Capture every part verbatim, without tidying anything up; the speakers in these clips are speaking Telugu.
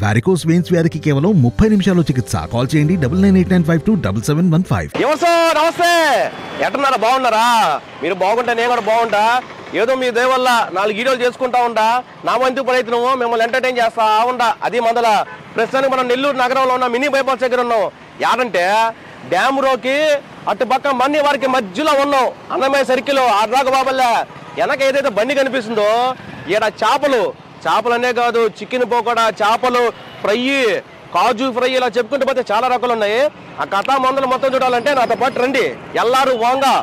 వారికోస్ వెయిన్స్ వ్యాధికి కేవలం ముప్పై నిమిషాల్లో చికిత్స. కాల్ చేయండి double nine eight nine five two double seven one five. నమస్తే, ఎట్టున్నారా? బాగున్నారా? మీరు బాగుంటే నేను కూడా బాగుంటా. ఏదో మీ దయ వల్ల నాలుగు వీడియోలు చేసుకుంటా ఉంటా. నా వంతు ప్రయత్నము మిమ్మల్ని ఎంటర్టైన్ చేస్తా ఉంటా. అది మొదల ప్రస్తుతానికి మనం నెల్లూరు నగరంలో ఉన్న మినీ బైపాస్ దగ్గర ఉన్నాం. యాడంటే డ్యామ్ రోకి అటు పక్క మన్ని వారికి మధ్యలో ఉన్నాం. అన్నమయ్య సర్కిల్ ఆర్రాక బాబల్లా వెనక ఏదైతే బండి కనిపిస్తుందో ఈడ చేపలు చేపలు అనే కాదు, చికెన్ పకోడా, చేపలు ఫ్రై, కాజు ఫ్రై, ఇలా చెప్పుకుంటూ పోతే చాలా రకాలు ఉన్నాయి. ఆ కథ మందులు మొత్తం చూడాలంటే నాతో పాటు రండి. ఎల్లారు వాంగా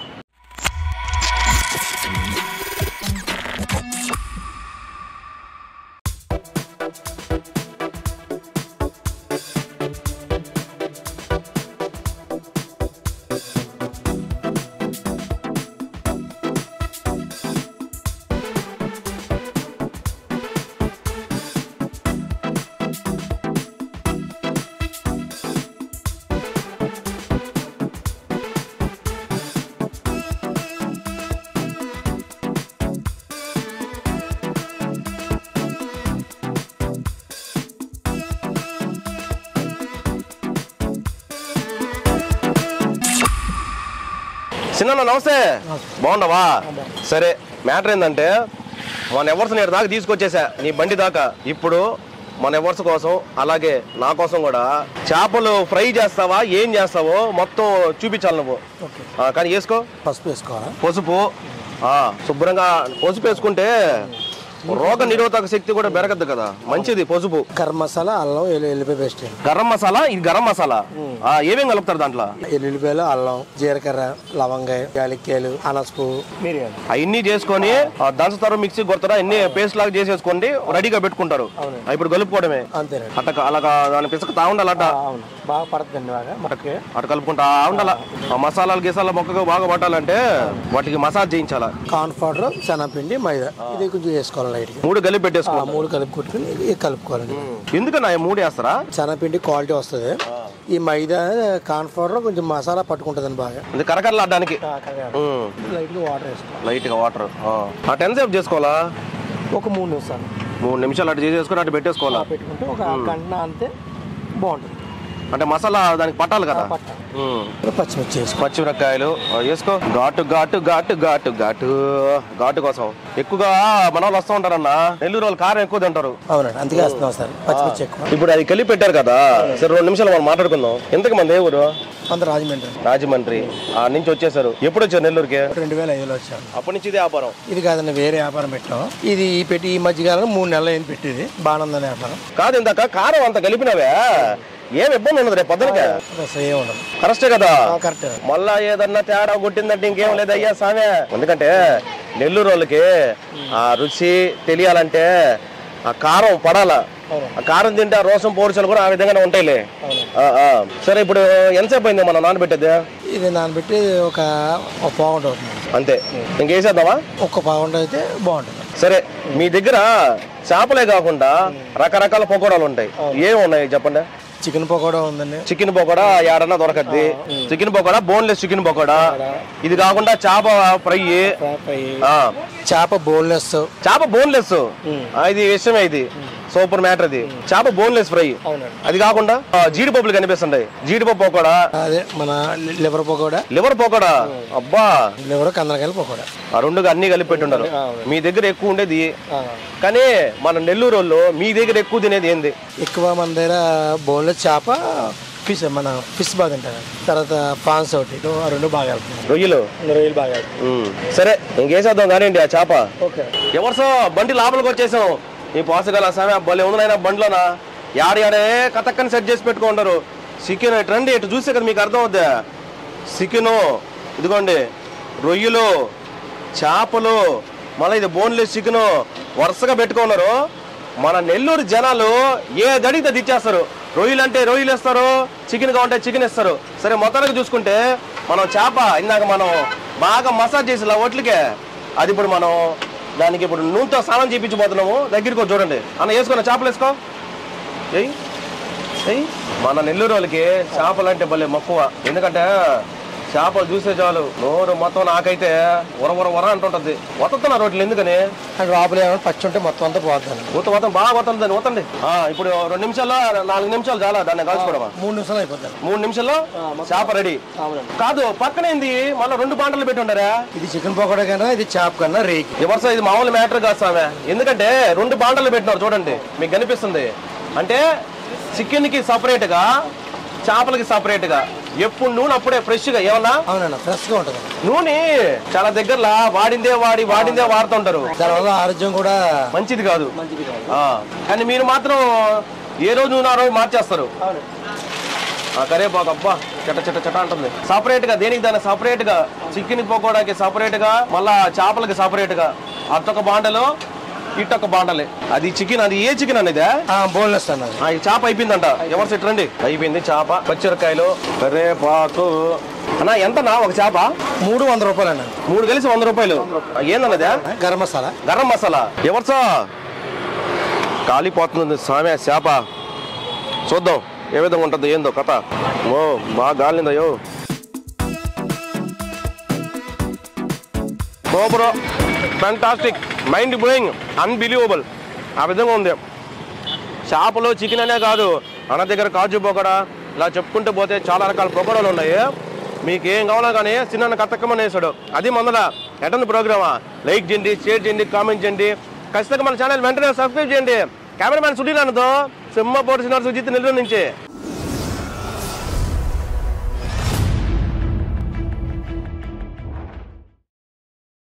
చిన్న నమస్తే, బాగున్నావా? సరే, మ్యాటర్ ఏంటంటే మన ఎవర్స్ నేను దాకా తీసుకొచ్చేసా నీ బండి దాకా. ఇప్పుడు మన ఎవర్స్ కోసం అలాగే నా కోసం కూడా చేపలు ఫ్రై చేస్తావా, ఏం చేస్తావో మొత్తం చూపించాలి నువ్వు. కానీ వేసుకో, పసుపు వేసుకోవాలా? పసుపు శుభ్రంగా పసుపు వేసుకుంటే రోగ నిరోధక శక్తి కూడా పెరగద్దు కదా, మంచిది పసుపు. గరం మసాలా, అల్లం, ఎల్లిపాయ పేస్ట్. గరం మసాలా, ఇది గరం మసాలా ఏమేం కలుపుతారు దాంట్లో? ఎల్లిపాయలు, అల్లం, జీలకర్ర, లవంగాయ, యాలక్కాయలు, అనసపు, మిరియాలు అవన్నీ చేసుకొని దంచుతారు, మిక్సీ కొడతారు, అన్ని పేస్ట్ లాగా చేసేసుకోండి, రెడీగా పెట్టుకుంటారు. ఇప్పుడు కలుపుకోవడమే అంతే. అట్ట అలాగా దాని పిసకతా ఉండాలి. అట్ట బాగా పడుతుంది, అటు కలుపుకుంటా ఉండాల. ఆ మసాలాలు గీసాల మొక్కగా బాగా పట్టాలంటే వాటికి మసాజ్ చేయించాలా. కార్న్ పౌడర్, శనగపిండి, మైదా ఇది కొంచెం వేసుకోవాలి. మూడు కలిపి పెట్టేసుకోవాలి. మూడు కలిపి కొట్టుకుని కలుపుకోవాలండి. ఎందుకన్నా మూడు వేస్తారా? శనగపిండి క్వాలిటీ వస్తుంది. ఈ మైదా, కార్న్ పౌడర్ కొంచెం మసాలా పట్టుకుంటుంది బాగా, కరకరలాడడానికి. లైట్ గా వాటర్ వేసుకోవాలి. లైట్ గా వాటర్ ఆ టెన్ సేపు చేసుకోవాలా? ఒక మూడు నిమిషాలు మూడు నిమిషాలు అటు చేసేసుకుని అటు పెట్టేసుకోవాలా. పెట్టుకుంటే ఒక గంట అంతే బాగుంటుంది. అంటే మసాలా దానికి పట్టాలి కదా. పచ్చిమిర్చి, పచ్చిమిరకాయలు వేసుకో. ఘాటు ఘాటు ఘాటు ఘాటు ఘాటు ఘాటు కోసం ఎక్కువగా మన వాళ్ళు వస్తూ ఉంటారన్న. నెల్లూరు వాళ్ళు కారం ఎక్కువ తింటారు. అవునండి, అందుకే వస్తున్నాం సార్. పచ్చిమిర్చి ఎక్కువ. ఇప్పుడు అది కలిపి పెట్టారు కదా, సరే రెండు నిమిషాలు మనం మాట్లాడుకుందాం. ఎంతకు మంది ఏ ఊరు? అంత రాజమండ్రి. రాజమండ్రి ఆ నుంచి వచ్చేసారు. ఎప్పుడు వచ్చారు నెల్లూరుకి? రెండు వేల ఐదులో వచ్చారు. అప్పటి నుంచి ఇది వ్యాపారం? ఇది కాదండి, వేరే వ్యాపారం పెట్టాం. ఇది పెట్టి ఈ మధ్యకాలంలో మూడు నెలలు ఏం పెట్టేది బాగుందని వ్యాపారం కాదు. ఇందాక కారం అంత కలిపినవే ఏం ఇబ్బంది ఉండదు రేపు పొద్దునకే? కరెక్టే కదా. మళ్ళా ఏదన్నా తేడా కొట్టిందంటే ఇంకేం లేదు అయ్యా సామె. ఎందుకంటే నెల్లూరు వాళ్ళకి ఆ రుచి తెలియాలంటే ఆ కారం పడాలా. ఆ కారం తింటే ఆ రోసం పోర్చలు కూడా ఆ విధంగానే ఉంటాయిలే. సరే, ఇప్పుడు ఎంతసేపు అయింది మనం నానబెట్టేది? ఇది నానబెట్టి ఒక పావుగంట అవుతుంది అంతే. ఇంకేసేద్దామా? ఒక్క పావుగంట అయితే బాగుంటుంది. సరే, మీ దగ్గర చేపలే కాకుండా రకరకాల పకోడాలు ఉంటాయి, ఏమి ఉన్నాయి చెప్పండి? చికెన్ పకోడా ఉందండి. చికెన్ పకోడా ఏడన్నా దొరకద్ది. Chicken pakoda, boneless chicken pakoda. ఇది కాకుండా చేప ఫ్రై, చేప బోన్లెస్. చేప బోన్లెస్ ఇది విషయమే. ఇది సూపర్ మ్యాటర్. అది చేప బోన్లెస్ ఫ్రై. అది కాకుండా జీడిపప్పులు కనిపిస్తుంటాయి, జీడిపప్పు పకోడా. అదే మన లివర్ పకోడా. లివర్ పకోడా, అబ్బా. లివర్, కందరకాయల పకోడా, ఆ రెండు అన్ని కలిపి పెట్టున్నారు. మీ దగ్గర ఎక్కువ ఉండేది. కానీ మన నెల్లూరు వాళ్ళు మీ దగ్గర ఎక్కువ తినేది ఏంది? ఎక్కువ మన దగ్గర బోన్లెస్ చేప, ఫిష్, మన ఫిష్ బాగా తింటారు. తర్వాత ప్రాన్స్ ఒకటి, ఆ రెండు బాగా వెళ్తాయి. రొయ్యలు రొయ్యలు బాగా వెళ్తాయి. సరే, ఇంకేసేద్దాం కానివ్వండి ఆ చేప. ఎవరిసో బండి లోపలికి వచ్చేసాం. ఈ పోసగల సామె భలే ఉందైనా బండిలోనా యాడ యాడే కథక్కని సెట్ చేసి పెట్టుకుంటారు. చికెన్ ఇటు రండి, ఇటు చూస్తే కదా మీకు అర్థం అవుద్దా. చికెను ఇదిగోండి, రొయ్యలు, చేపలు, మళ్ళీ ఇది బోన్లెస్ చికెను వరుసగా పెట్టుకున్నారు. మన నెల్లూరు జనాలు ఏ దడితే తెచ్చేస్తారు. రొయ్యలు అంటే రొయ్యలు ఇస్తారు, చికెన్ కావాలంటే చికెన్ ఇస్తారు. సరే, మొత్తానికి చూసుకుంటే మనం చేప ఇందాక మనం బాగా మసాజ్ చేసి ఒట్లకే అది ఇప్పుడు మనం దానికి ఇప్పుడు నూనెతో స్నానం చేయించబోతున్నాము. దగ్గరికి చూడండి అన్న, వేసుకున్న చేపలు వేసుకో. మన నెల్లూరు వాళ్ళకి చేపలు అంటే భలే మక్కువ. ఎందుకంటే చేపలు చూసే చాలు నోరు మొత్తం నాకైతే ఉర ఉర ఉర అంటుంటది. వస్తున్నా రోడ్లు ఎందుకని లోపల ఏమైనా పచ్చి ఉంటే మొత్తం అంతా పోతాను. ఊత మొత్తం బాగా వస్తుంది దాన్ని ఊతండి. ఇప్పుడు రెండు నిమిషాల్లో నాలుగు నిమిషాలు చాలా దాన్ని కాల్చుకోవడమా? మూడు నిమిషాలు అయిపోతాను. మూడు నిమిషాల్లో చేప రెడీ. కాదు పక్కనేంది మళ్ళీ రెండు బాంటలు పెట్టి ఉండారా? ఇది చికెన్ పకోడా కన్నా ఇది చేప కన్నా రేకి. ఎవరు ఇది మామూలు మ్యాటర్ కాదు సామె. ఎందుకంటే రెండు బాంటలు పెట్టినారు చూడండి, మీకు కనిపిస్తుంది. అంటే చికెన్ కి సపరేట్ గా చేపలకి సపరేట్ గా ఎప్పుడు నూనె అప్పుడే ఫ్రెష్ గా ఏమన్నా ఫ్రెష్ గా ఉంటుంది. నూనె చాలా దగ్గరలో వాడిందే వాడి వాడిందే వాడుతుంటారు. దానివల్ల ఆరోగ్యం కూడా మంచిది కాదు. కానీ మీరు మాత్రం ఏ రోజు నూనె ఆ రోజు మార్చేస్తారు. కరేపాకు అబ్బా చెట్ట చెట్ట చెట్ట అంటుంది. సపరేట్ గా దేనికి దాన్ని సపరేట్ గా చికెన్ పకోడాకి సపరేట్ గా మళ్ళా చేపలకి సపరేట్ గా అట్టొక బాండలో ఇట్టొక బాండలే. అది చికెన్, అది ఏ చికెన్ అనేది బోన్లెస్ అన్నది. ఈ చేప అయిపోయిందంట. ఎవరు సెట్ రండి. అయిపోయింది చేప, పచ్చిమిరకాయలు, కరేపాకు. అన్నా ఎంతనా ఒక చేప? మూడు వంద రూపాయలు అన్న. మూడు కలిసి వంద రూపాయలు. ఏందన్నదా? గరం మసాలా. గరం మసాలా. ఎవరు కాలిపోతుంది సామె చేప. చూద్దాం ఏ విధంగా ఉంటుంది ఏందో కథ. ఓ బాగా గాలిందయ్యో. Super, fantastic, mind blowing, unbelievable. ఆ విధంగా ఉంది. చేపలు చికెన్ అనే కాదు, అన్న దగ్గర కాజు పకోడా, ఇలా చెప్పుకుంటూ పోతే చాలా రకాల పకోడాలు ఉన్నాయి. మీకు ఏం కావాలో కానీ చిన్న కత్తకమని వేసాడు. అది మొదల ఎటంది ప్రోగ్రామా. లైక్ చేయండి, షేర్ చేయండి, కామెంట్ చేయండి. ఖచ్చితంగా మన ఛానల్ వెంటనే సబ్స్క్రైబ్ చేయండి. కెమెరామ్యాన్ సుధీర్ అన్నతో సింహపోటు సినిమా సుజిత్ నెల్లూరు నుంచి.